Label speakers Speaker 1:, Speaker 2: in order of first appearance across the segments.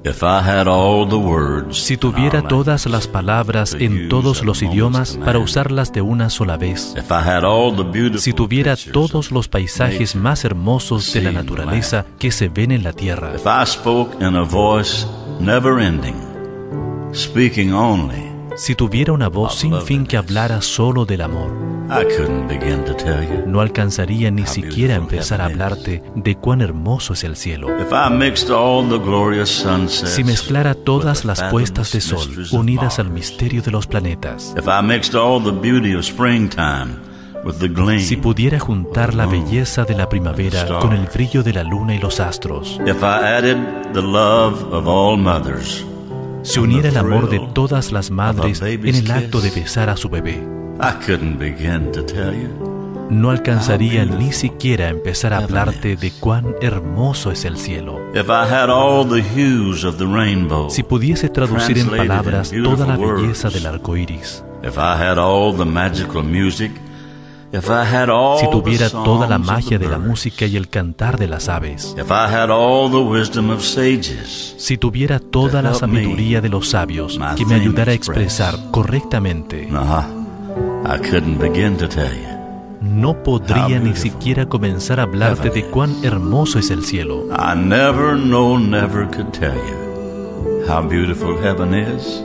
Speaker 1: If I had all the words
Speaker 2: Si tuviera todas las palabras en todos los idiomas para usarlas de una sola vez,
Speaker 1: If I had all the beautiful
Speaker 2: si tuviera
Speaker 1: pictures
Speaker 2: todos los paisajes más hermosos de la naturaleza que se ven en la tierra,
Speaker 1: If I spoke in a voice never ending, speaking only,
Speaker 2: si tuviera una voz sin fin que hablara solo del amor,
Speaker 1: I couldn't begin to tell you.
Speaker 2: no alcanzaría ni siquiera a empezar a hablarte de cuán hermoso es el cielo.
Speaker 1: If I mixed all the glorious sunsets
Speaker 2: Si mezclara todas
Speaker 1: with the
Speaker 2: las puestas de sol
Speaker 1: fathomless mysteries of
Speaker 2: unidas al
Speaker 1: Mars,
Speaker 2: misterio de los planetas,
Speaker 1: if I mixed all the beauty of springtime with the gleam,
Speaker 2: si pudiera juntar la belleza de la primavera con el brillo de la luna y los astros,
Speaker 1: if I added the love of all mothers,
Speaker 2: si uniera el amor de todas las madres en el acto de besar a su bebé,
Speaker 1: I couldn't begin to tell you.
Speaker 2: no alcanzaría ni siquiera a empezar a hablarte de cuán hermoso es el cielo.
Speaker 1: If I had all the hues of the rainbow,
Speaker 2: Si pudiese traducir en
Speaker 1: translated
Speaker 2: palabras
Speaker 1: in
Speaker 2: toda la
Speaker 1: beautiful
Speaker 2: belleza
Speaker 1: words,
Speaker 2: del arco iris,
Speaker 1: if I had all the magical music, if I had all
Speaker 2: si
Speaker 1: the
Speaker 2: tuviera toda la
Speaker 1: songs of
Speaker 2: magia
Speaker 1: the
Speaker 2: de la
Speaker 1: birds,
Speaker 2: música y el cantar de las aves,
Speaker 1: if I had all the wisdom of sages,
Speaker 2: si tuviera toda la sabiduría de los sabios que me ayudara a expresar correctamente,
Speaker 1: I couldn't begin to tell you.
Speaker 2: no podría ni siquiera comenzar a hablarte de cuán hermoso es el cielo.
Speaker 1: I never, no, never could tell you how beautiful heaven is.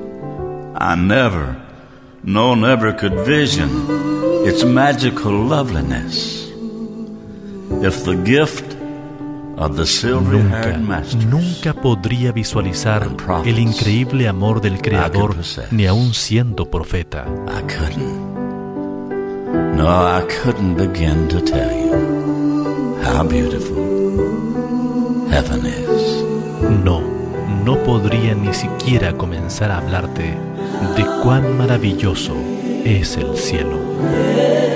Speaker 1: I never, no, never could vision its magical loveliness. If the gift of the silvery-haired masters
Speaker 2: Nunca podría visualizar el increíble amor del Creador, ni aun siendo profeta.
Speaker 1: I couldn't. No, I couldn't begin to tell you how beautiful heaven is.
Speaker 2: No podría ni siquiera comenzar a hablarte de cuán maravilloso es el cielo.